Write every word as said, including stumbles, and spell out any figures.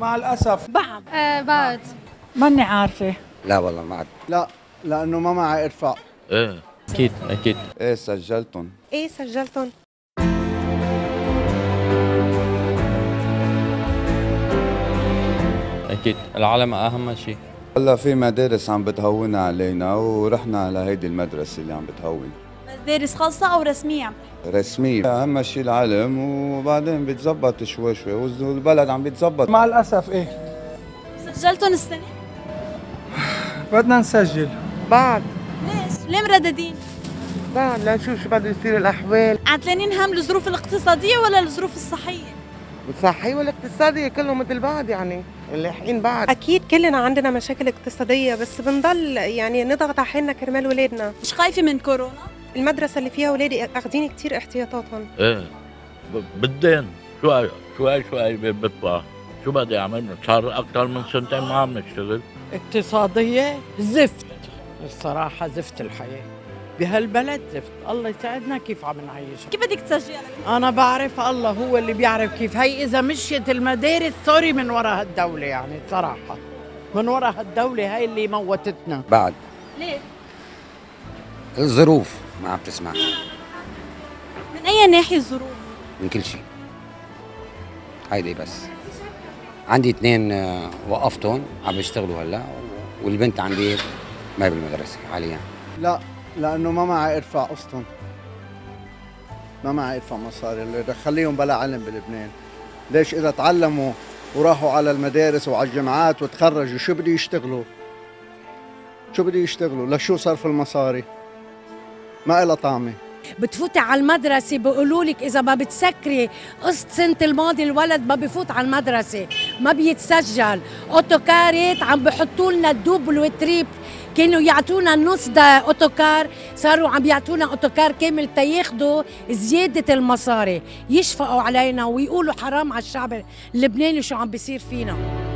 مع الأسف. بعد آه بعد ماني عارفة. لا والله ما عاد. لا لأنه ما معي إرفاق. ايه اكيد اكيد. ايه سجلتهم. ايه سجلتهم. اكيد العالم اهم شيء. هلا في مدارس عم بتهون علينا ورحنا على هيدي المدرسة اللي عم بتهون. مدارس خاصة أو رسمية؟ رسمية، أهم شيء العلم وبعدين بتزبط شوي شوي والبلد عم بيتزبط. مع الأسف إيه. سجلتهم السنة؟ بدنا نسجل. بعد. ليش؟ ليه مرددين؟ بعد لنشوف شو بده يصير الأحوال. عتلانين هم الظروف الاقتصادية ولا الظروف الصحية؟ الصحية والاقتصادية كلهم مثل بعض يعني، اللاحقين بعد. أكيد كلنا عندنا مشاكل اقتصادية بس بنضل يعني نضغط على حالنا كرمال ولادنا. مش خايفة من كورونا؟ المدرسة اللي فيها ولادي أخذين كتير احتياطاتهم. ايه بالدين شوي شوي شوي بيطلع. شو بدي أعمل؟ صار أكثر من سنتين ما عم نشتغل. اقتصادية زفت، الصراحة زفت الحياة بهالبلد زفت. الله يساعدنا كيف عم نعيش. كيف بدك تسجلي؟ أنا بعرف الله هو اللي بيعرف كيف. هي إذا مشيت المدارس سوري من وراء هالدولة يعني صراحة من وراء هالدولة هاي اللي موتتنا. بعد. ليه؟ الظروف ما عم تسمع. من أي ناحية الظروف؟ من كل شيء. هيدي بس. عندي اثنين وقفتهم عم بيشتغلوا هلا والبنت عندي ما بالمدرسة حاليا. لا لأنه ما معي إرفاق أصلا. ما معي إرفاق مصاري اللي خليهم بلا علم بلبنان. ليش إذا تعلموا وراحوا على المدارس وعلى الجامعات وتخرجوا شو بده يشتغلوا؟ شو بده يشتغلوا؟ لشو صرف المصاري؟ ما إلها طعمة. بتفوتي على المدرسة بيقولوا لك إذا ما بتسكري قسط سنة الماضي الولد ما بفوت على المدرسة، ما بيتسجل. أوتوكارات عم بحطوا لنا الدوبل والتريب، كانوا يعطونا نص ده أوتوكار صاروا عم يعطونا أوتوكار كامل تياخدوا زيادة المصاري، يشفقوا علينا ويقولوا حرام على الشعب اللبناني شو عم بيصير فينا.